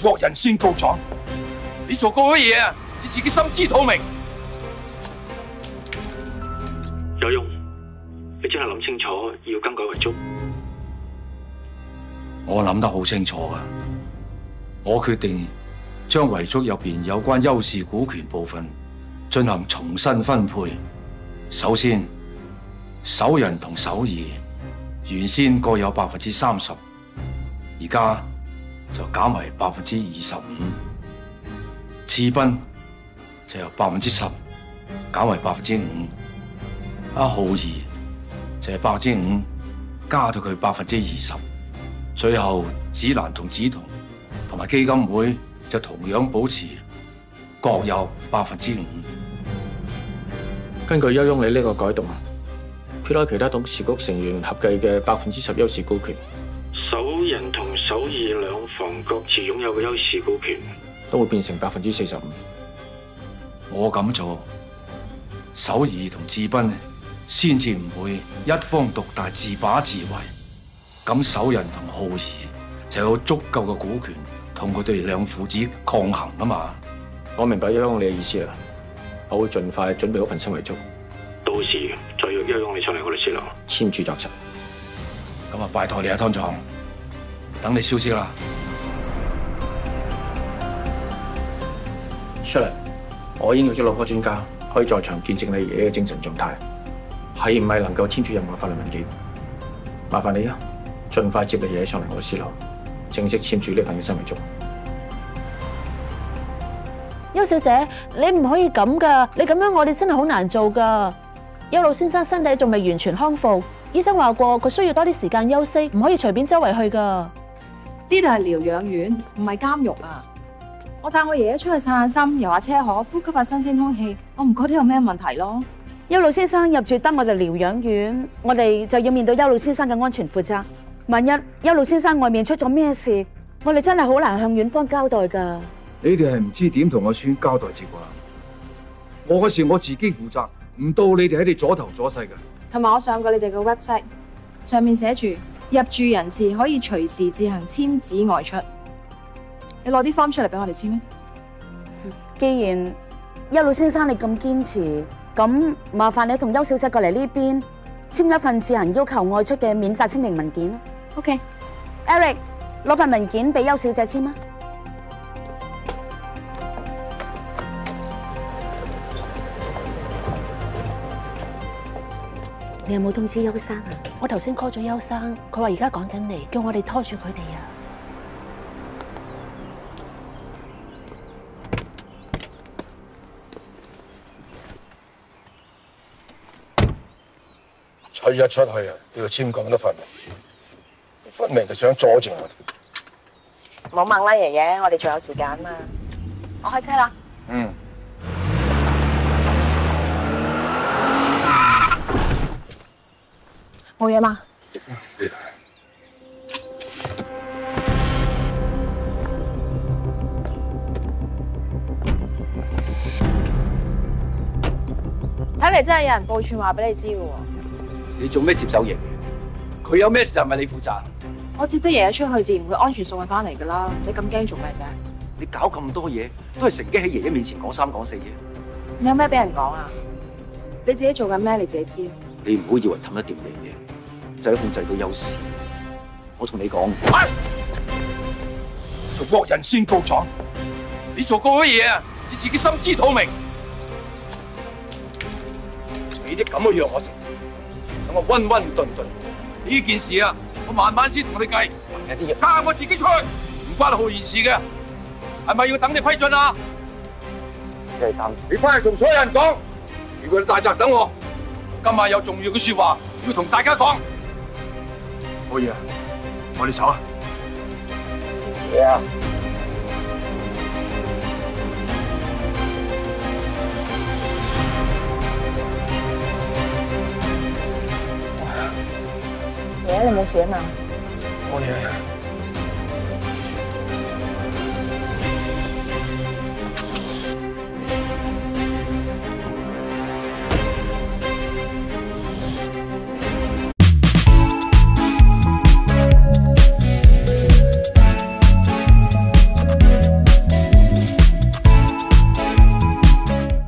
國人先告狀。你做過乜嘢啊？你自己心知肚明。 有用，你真係諗清楚要更改遺囑。 我諗得好清楚噶，我決定將遺囑入邊有關邱氏股權部分進行重新分配。首先，首人同首二原先各有30%，而家就減為25%。次賓就由10%減為5%。阿浩兒就係5%加到佢20%。最後，子蘭同梓彤同埋基金會就同樣保持各有5%。 根據邱翁你呢個改動，撇開其他董事局成員合計嘅10%邱氏股權， 首人同首二兩房各自擁有嘅邱氏股權都會變成45%。 我咁做，首二同智賓先至唔會一方獨大自把自為。咁首人同浩兒就有足夠嘅股權同佢哋兩父子抗衡啊嘛。 我明白邱翁你嘅意思啦，我會盡快準備好份新遺囑， 到時再約邱翁你出嚟我哋先啦， 簽署作實。 咁啊，拜託你啊，湯總，等你消息啦。 出嚟，我已經約咗6個專家，可以在場見證你爺爺嘅精神狀態，係唔係能夠簽署任何法律文件？麻煩你啊，盡快接你爺爺上嚟我嘅私樓，正式簽署呢份嘅新遺囑。 邱小姐，你唔可以咁噶，你咁樣我哋真係好難做噶。邱老先生身體仲未完全康復，醫生話過佢需要多啲時間休息，唔可以隨便周圍去噶。 呢度係療養院，唔係監獄啊！我帶我爺爺出去散下心，遊下車河，呼吸下新鮮空氣，我唔覺得有咩問題咯。 邱老先生入住得我哋療養院，我哋就要面對邱老先生嘅安全負責。萬一邱老先生外面出咗咩事，我哋真係好難向院方交代噶。 你哋係唔知點同阿孫交代接啩？我嘅事我自己負責，唔到你哋喺度阻頭阻勢㗎。 同埋我上過你哋嘅 website， 上面寫住入住人士可以隨時自行簽紙外出。你攞啲 form 出嚟俾我哋簽。 既然邱老先生你咁堅持，咁麻煩你同邱小姐過嚟呢邊簽一份自行要求外出嘅免責聲明文件。OK，Eric， 攞份文件俾邱小姐簽啊。你有冇通知邱生啊？我頭先 call 咗邱生，佢話而家趕緊嚟，叫我哋拖住佢哋啊。 吹一出去啊，都要簽咁多份，分明就想阻住我哋。 唔好掹啦，爺爺，我哋仲有時間嘛。我開車啦。 嗯。 冇嘢嘛？睇嚟真係有人報串話俾你知嘅喎。 你做咩接手爺爺？佢有咩事係咪你負責？ 我接得爺爺出去，自然會安全送佢翻嚟噶啦。你咁驚做咩啫？ 你搞咁多嘢，都係乘機喺爺爺面前講三講四嘢。 你有咩俾人講啊？你自己做緊咩？你自己知。 你唔好以為氹得掂你嘅，就係控制到優勢。我同你講， 做國人先告狀。你做過乜嘢啊？你自己心知肚明。你啲咁嘅藥我食，等我溫溫頓頓。呢件事啊，我慢慢先同你計。 有啲嘢家下我自己出去，唔關浩然事嘅，係咪要等你批准啊？ 真係擔心。 你翻去同所有人講，如果你大宅等我，今晚有重要嘅說話要同大家講。可以啊，我哋走啊。 爺爺，你冇事啊嘛？ 我哋